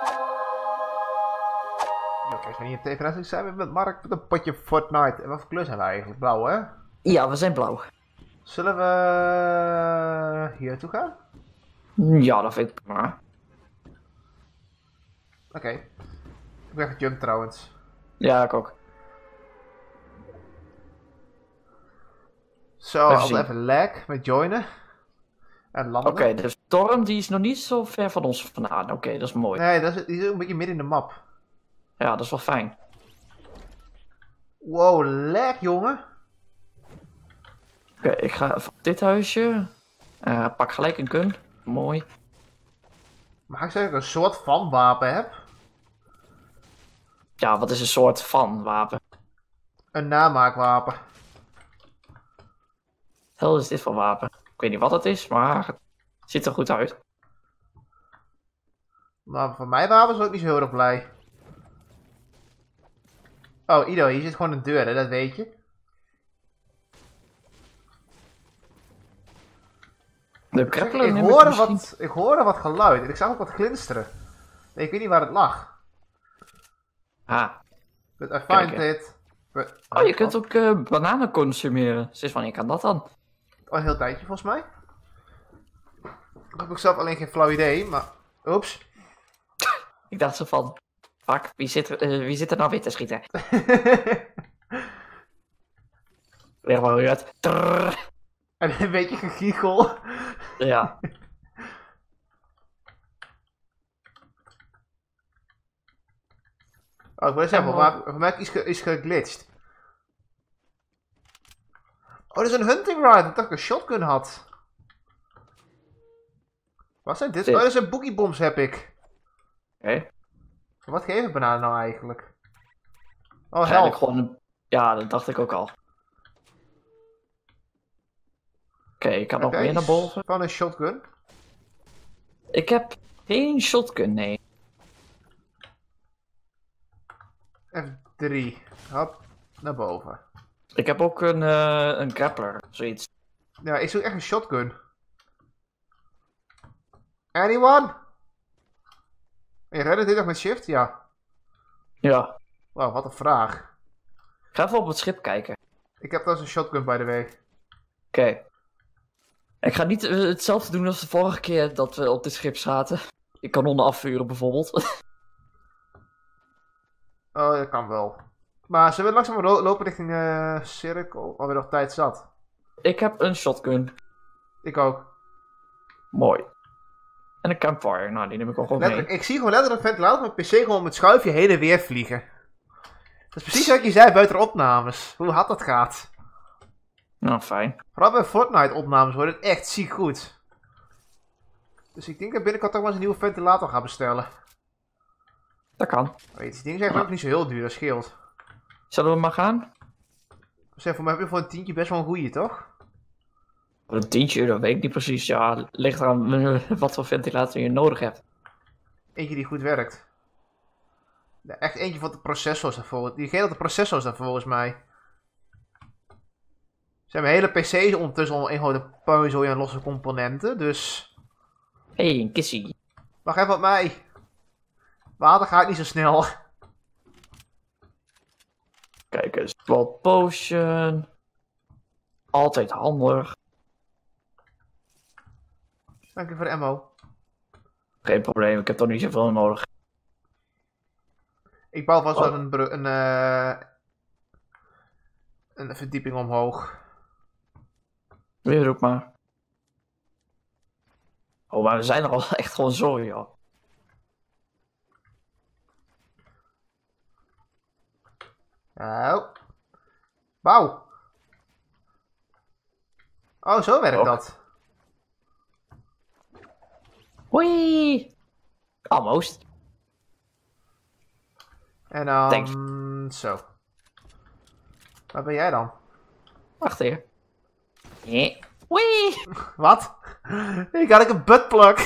Oké, als we niet in TV zijn we met Mark met een potje Fortnite. En wat voor kleur zijn wij eigenlijk? Blauw, hè? Ja, we zijn blauw. Zullen we hier naartoe gaan? Ja, dat vind ik prima. Oké. Ik ben gejumpt trouwens. Ja, ik ook. Zo, altijd even lag met joinen. En landen. Oké, de storm die is nog niet zo ver van ons vandaan. Oké, dat is mooi. Nee, die is een beetje midden in de map. Ja, dat is wel fijn. Wow, lag jongen. Oké, ik ga even op dit huisje. Pak gelijk een gun. Mooi. Mag ik zeggen dat ik een soort van wapen heb? Ja, wat is een soort van wapen? Een namaakwapen. Hel is dit voor wapen? Ik weet niet wat het is, maar het ziet er goed uit. Maar voor mijn wapen was ik niet zo heel erg blij. Oh, Ido, hier zit gewoon een deur, hè? Dat weet je. De grappler Ik hoorde wat geluid en ik zag ook wat glinsteren. Nee, ik weet niet waar het lag. Ah. But I find it. Oh, je kunt ook bananen consumeren. Sinds wanneer kan dat dan? Al een heel tijdje volgens mij. Ik heb ook zelf alleen geen flauw idee, maar... Oeps. Ik dacht zo van... Fuck, wie zit er nou weer te schieten? Leg maar weer uit. Trrr. En een beetje gegiegel. Ja. Oh, ik wil zeggen, voor mij is geglitcht. Oh, dat is een hunting ride. Ik dacht dat ik een shotgun had. Wat zijn dit? Oh, dat zijn boogiebombs heb ik. Oké. Wat geven bananen nou eigenlijk? Oh, help. Gewoon... Ja, dat dacht ik ook al. Oké, ik kan nog meer naar boven. Van een shotgun? Ik heb geen shotgun, nee. F3. Hop, naar boven. Ik heb ook een grappler, zoiets. Ja, ik zoek echt een shotgun. Anyone? Je redde dit nog met shift? Ja. Ja. Wauw, wat een vraag. Ga even op het schip kijken. Ik heb trouwens een shotgun, by the way. Oké. Ik ga niet hetzelfde doen als de vorige keer dat we op dit schip zaten. Ik kanonnen afvuren bijvoorbeeld. Oh, dat kan wel. Maar zullen we langzaam lopen richting cirkel? Alweer nog tijd zat. Ik heb een shotgun. Ik ook. Mooi. En een campfire. Nou, die neem ik ook gewoon mee. Ik zie gewoon letterlijk een ventilator met mijn PC gewoon met schuifje heen en weer vliegen. Dat is precies wat je zei buiten de opnames. Hoe hard dat gaat. Nou, fijn. Vooral bij Fortnite opnames wordt het echt ziek goed. Dus ik denk dat binnenkort toch wel eens een nieuwe ventilator ga bestellen. Dat kan. Weet je, die dingen zijn ook niet zo heel duur, dat scheelt. Zullen we maar gaan? Zeg, voor mij heb je voor een tientje best wel een goeie, toch? Een tientje, dat weet ik niet precies. Ja, ligt eraan wat voor ventilator je nodig hebt. Eentje die goed werkt. Ja, echt eentje van de processors daarvoor. Die geeft de processors daar volgens mij. Zijn mijn hele PC's ondertussen al een grote puinzooi aan losse componenten, dus... Hé, een kissie. Wacht even op mij. Water gaat niet zo snel. Kijk eens, Blood Potion. Altijd handig. Dank je voor de ammo. Geen probleem, ik heb toch niet zoveel nodig. Ik bouw vast wel een verdieping omhoog. Weer ook maar. Oh, maar we zijn er al echt gewoon zo, joh. Nou. Wauw. Oh, zo werkt dat. Hoi! Almost. En dan... Thanks. Zo. Waar ben jij dan? Wacht even. Hoi! Wat? Ik had een buttplug.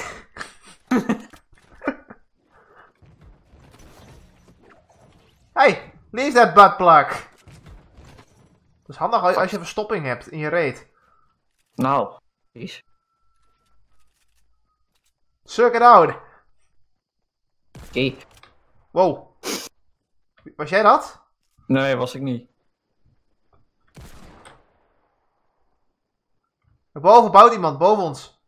Hey, leave that buttplug. Dat is handig als je verstopping hebt in je reet. Nou, precies. Suck it out. Oké. Oké. Wow. Was jij dat? Nee, was ik niet. Boven bouwt iemand, boven ons.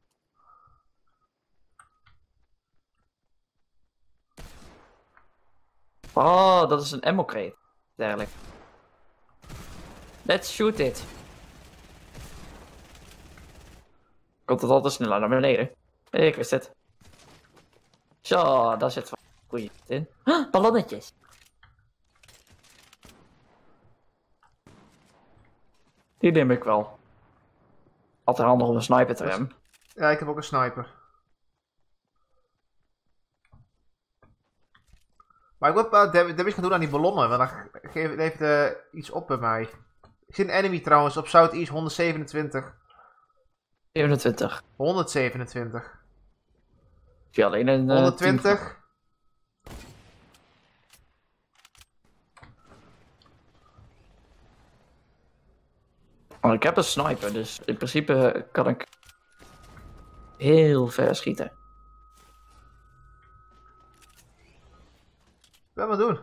Oh, dat is een ammo crate. Dergelijk. Let's shoot it. Komt het altijd sneller naar beneden? Ik wist het. Zo, daar zit wel goeie in. Ballonnetjes. Die neem ik wel. Altijd handig om een sniper te hebben. Ja, ik heb ook een sniper. Maar ik wil wel damage gaan doen aan die ballonnen, want dan levert iets op bij mij. Ik zie een enemy trouwens op Southeast 127. 27. 127. Heb je alleen een 120. Oh, ik heb een sniper, dus in principe kan ik heel ver schieten. Wat maar doen.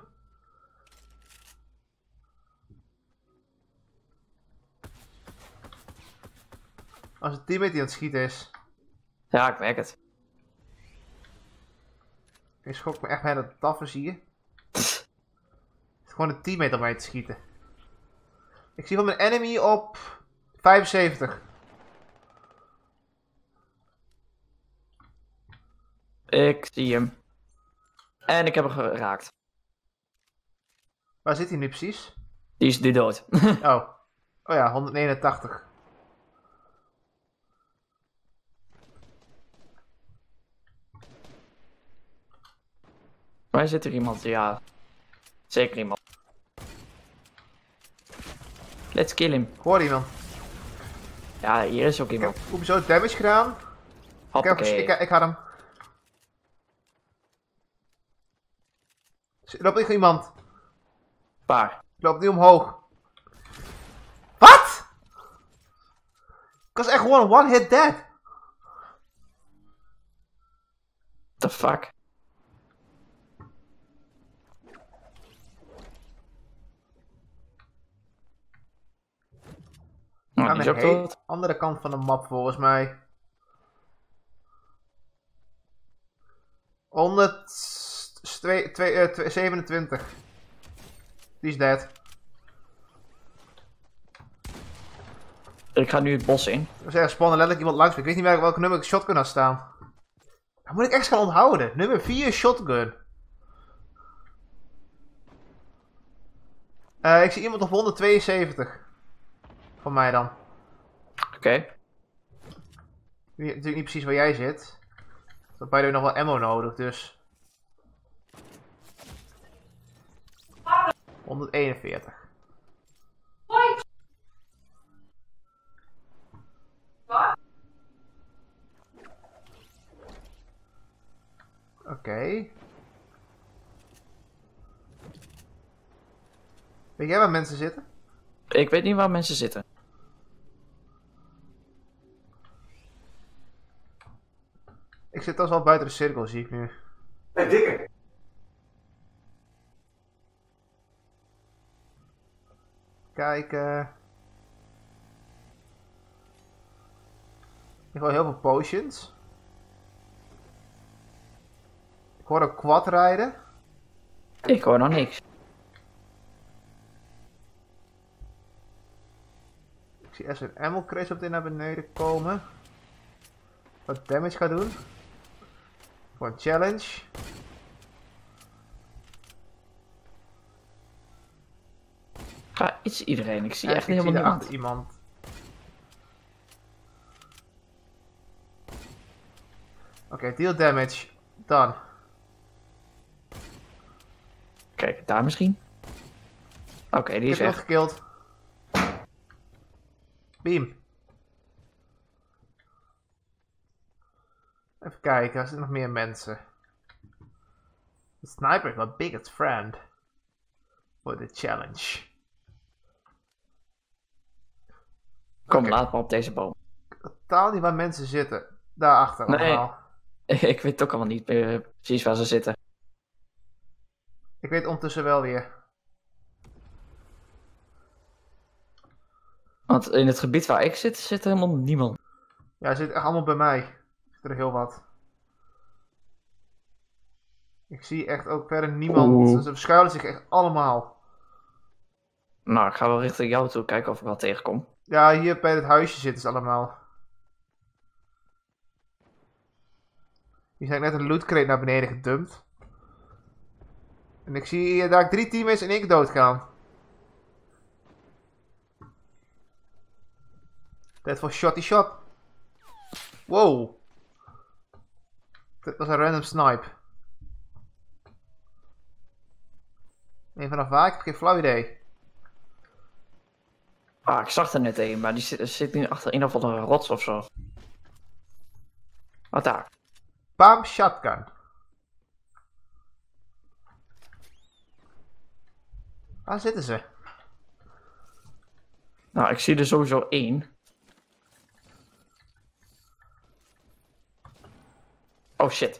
Als een teammate die aan het schieten is. Ja, ik merk het. Ik schok me echt bij dat tafel, zie je. Het is gewoon een teammate om mij te schieten. Ik zie van mijn enemy op 75. Ik zie hem. En ik heb hem geraakt. Waar zit hij nu precies? Die is nu dood. Oh. Oh ja, 189. Waar zit er iemand? Ja, zeker iemand. Let's kill him. Ik hoor iemand. Ja, hier is ook Ik heb iemand. hoezo damage gedaan. Hoppakee. Ik had hem. Er loopt nog iemand. Waar? Loopt nu omhoog. Wat? Ik was echt gewoon one hit dead. The fuck? Nou, Aan die is de ook dood. andere kant van de map volgens mij. 127. Die is dead. Ik ga nu het bos in. Er is spannen letterlijk iemand langs me. Ik weet niet meer welke nummer ik shotgun had staan. Dat moet ik echt gaan onthouden. Nummer 4 shotgun. Ik zie iemand op 172. Van mij dan. Oké. Ik weet natuurlijk niet precies waar jij zit. Dan heb je nog wel ammo nodig, dus. 141. Oké. Weet jij waar mensen zitten? Ik weet niet waar mensen zitten. Ik zit als wel buiten de cirkel, zie ik nu. Hey, dikke. Kijken. Ik hoor heel veel potions. Ik hoor een quad rijden. Ik hoor nog niks. Ik zie eerst een ammo crate op dit naar beneden komen. Wat damage gaat doen. Voor een challenge. Ga iets iedereen. Ik zie En echt ik helemaal zie niemand. daarachter iemand. Oké, deal damage. Dan. Kijk, daar misschien. Oké, die Ik is heb nog weg. gekilld. Beam. Even kijken, er zijn nog meer mensen. The sniper is my biggest friend. For the challenge. Kom, Oké. laat maar op deze boom. Totaal niet waar mensen zitten. Daarachter Nee. allemaal. Ik weet ook allemaal niet meer precies waar ze zitten. Ik weet ondertussen wel weer. Want in het gebied waar ik zit, zit er helemaal niemand. Ja, ze zit echt allemaal bij mij. Zit er heel wat. Ik zie echt ook verder niemand. Ze verschuilen zich echt allemaal. Nou, ik ga wel richting jou toe kijken of ik wat tegenkom. Ja, hier bij het huisje zitten ze allemaal. Hier zijn net een lootcrate naar beneden gedumpt. En ik zie hier daar 3 teammates in één keer doodgaan. Tijd voor shotty shot. Wow. Dat was een random snipe. Nee, vanaf waar? Ik heb geen flauw idee. Ah, ik zag er net een, maar die zit nu achter een of andere rots of zo. Wat daar? Bam, shotgun. Waar zitten ze? Nou, ik zie er sowieso één. Oh shit.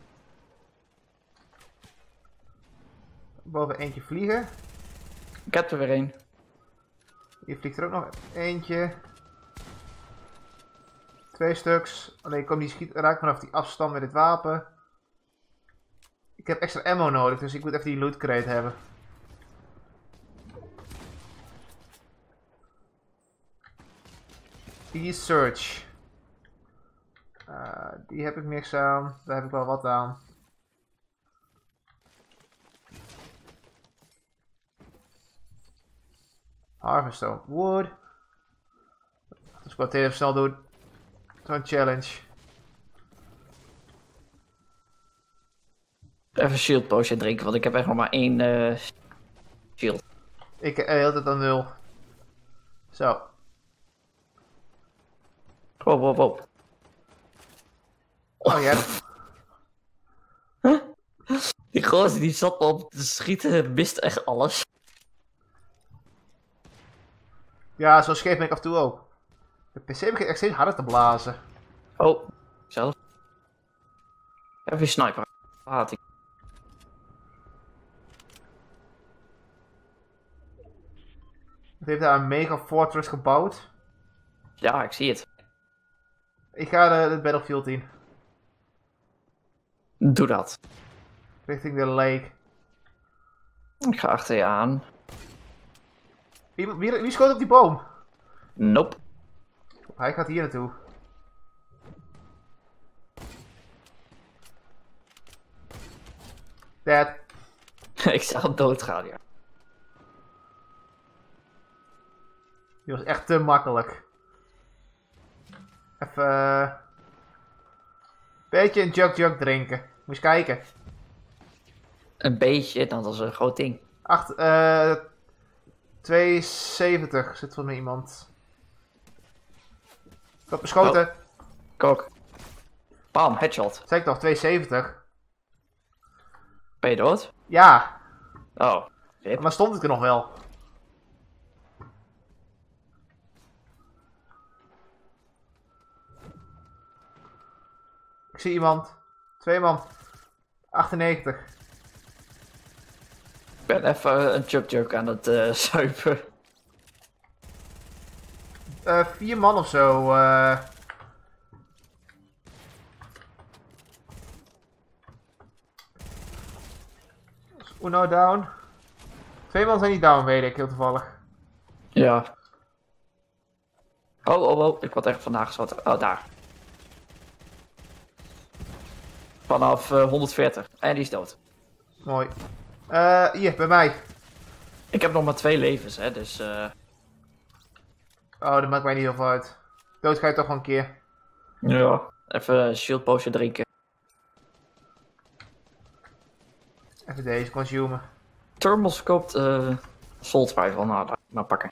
Boven eentje vliegen. Ik heb er weer één. Hier vliegt er ook nog eentje. 2 stuks. Alleen ik kom die raak vanaf die afstand met dit wapen. Ik heb extra ammo nodig, dus ik moet even die loot crate hebben. Die is search. Die heb ik niks aan. Daar heb ik wel wat aan. Harvest stone wood. Dus ik wil het even snel doen. Zo'n challenge. Even shield potion drinken, want ik heb echt nog maar één shield. Ik heel het aan 0. Zo. Wow, wow, wow. Oh ja. Die gozer die zat me op te schieten, mist echt alles. Ja, zo scheef ben ik af en toe ook. De PC begint echt steeds harder te blazen. Oh, zelf. Even sniper. Haat ik. Het heeft daar een mega fortress gebouwd. Ja, ik zie het. Ik ga de battlefield in. Doe dat. Richting de lake. Ik ga achter je aan. Wie schoot op die boom? Nope. Hij gaat hier naartoe. Dead. Ik zag hem doodgaan, ja. Die was echt te makkelijk. Even... beetje een jug drinken. Moet je eens kijken. Een beetje, dat was een groot ding. 270 zit voor mij iemand. Ik had beschoten. Kok. Bam, headshot. Zeg ik toch, 270? Ben je dood? Ja, Oh, rip. maar stond ik er nog wel. Ik zie iemand. 2 man. 98. Ik ben even een chub aan het zuipen. 4 man of zo. Uno down. 2 man zijn niet down, weet ik, heel toevallig. Ja. Oh, ik word echt vandaag geschoten. Oh, daar. Vanaf 140. En die is dood. Mooi. Hier, bij mij. Ik heb nog maar 2 levens, hè, dus... Oh, dat maakt mij niet heel veel uit. Dood ga je toch wel een keer. Ja. Even shield potion drinken. Even deze consumen. Thermals koopt Soul Rifle. Nou, laat ik maar pakken.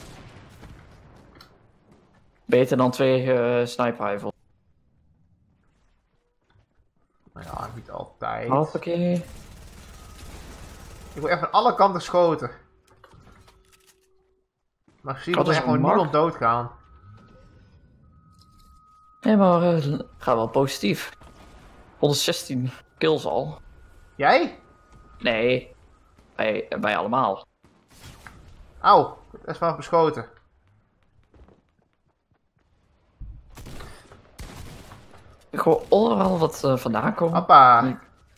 Beter dan 2 Sniper Rifle. Nou ja, niet altijd. Hoppakee. Ik word echt van alle kanten geschoten. Maar zie Wat er is echt gewoon een mark? niemand doodgaan. Nee, maar gaat wel positief. 116 kills al. Jij? Nee. Wij allemaal. Auw, ik is vanaf beschoten. Ik hoor overal wat vandaan komen. Hoppa.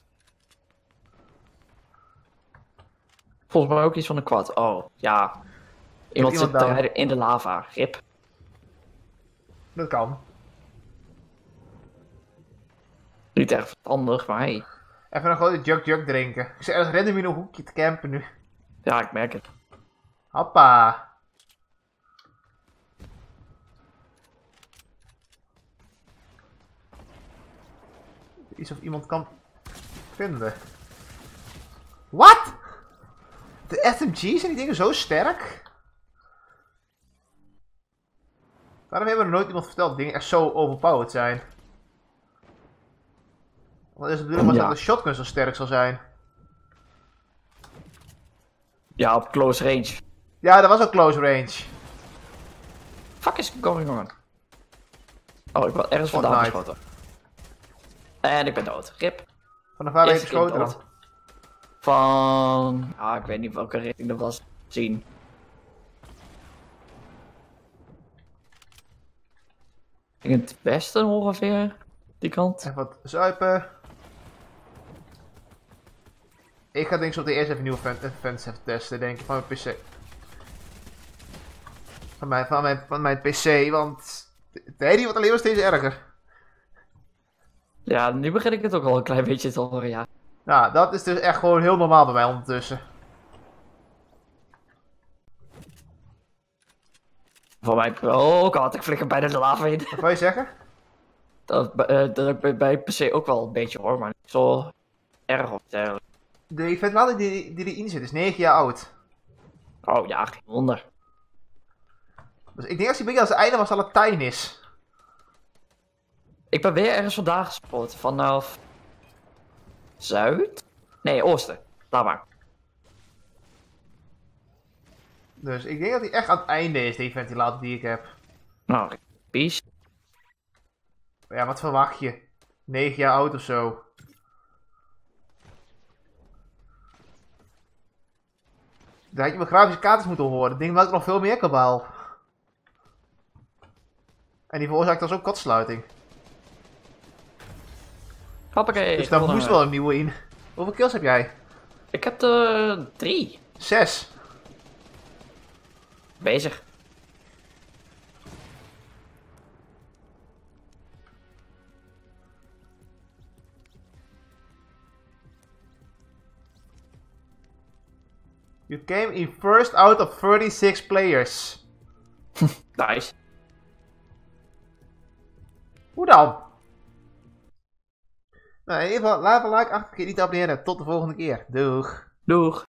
Volgens mij ook iets van een quad. Oh, ja. Iemand zit te down. rijden in de lava. Rip. Dat kan. Niet echt verstandig, maar hey. Even een grote jug drinken. Ik zit ergens random in een hoekje te campen nu. Ja, ik merk het. Hoppa. Iets of iemand kan vinden. Wat? De SMG's zijn die dingen zo sterk? Waarom hebben we er nooit iemand verteld dat dingen echt zo overpowered zijn? Want is het bedoeling was dat de shotgun zo sterk zal zijn? Ja, op close range. Ja, dat was ook close range. Fuck is going on? Oh, ik word ergens vandaan Fortnite. geschoten. En ik ben dood. Rip. Vanaf waar ben je Eerste keer geschoten dan? dood. Van... Ah, ik weet niet welke richting dat was. Zien. In het westen ongeveer. Die kant. Even wat zuipen. Ik ga denk ik zo eerst even nieuwe fans even testen, denk ik, van mijn PC. Van mijn PC, want de herrie wordt alleen maar steeds erger. Ja, nu begin ik het ook al een klein beetje te horen, ja. Nou, dat is dus echt gewoon heel normaal bij mij ondertussen. Voor mij... Oh god, ik flikker bijna de lava in. Wat wil je zeggen? Dat ik bij PC ook wel een beetje hoor, maar niet zo erg of dergelijke. De ventilator die erin zit is 9 jaar oud. Oh ja, geen wonder. Dus ik denk als die beetje als het einde was dat het Latijn is. Ik ben weer ergens vandaan gespoord. Vanaf... Zuid? Nee, oosten. Laat maar. Dus ik denk dat hij echt aan het einde is, die ventilator die ik heb. Nou, peace. Ja, wat verwacht je? 9 jaar oud of zo. Dan had je mijn grafische kaartjes moeten horen. Het ding maakt nog veel meer kabaal. En die veroorzaakt dan ook kortsluiting. Hoppakee. Dus daar moest wel een nieuwe in. Hoeveel kills heb jij? Ik heb er 3. 6. Bezig. You came in first out of 36 players. Nice. Hoe dan? Nou, in ieder geval, laat een like achter, vergeet niet te abonneren. Tot de volgende keer. Doeg. Doeg.